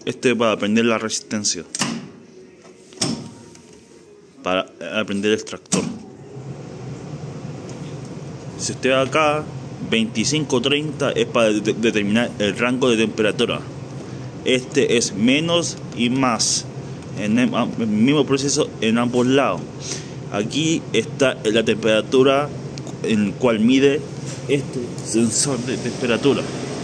Este es para aprender la resistencia, para aprender el extractor. Si usted ve acá 25-30 es para determinar el rango de temperatura. Este es menos y más en el mismo proceso en ambos lados. Aquí está la temperatura en el cual mide este sensor de temperatura.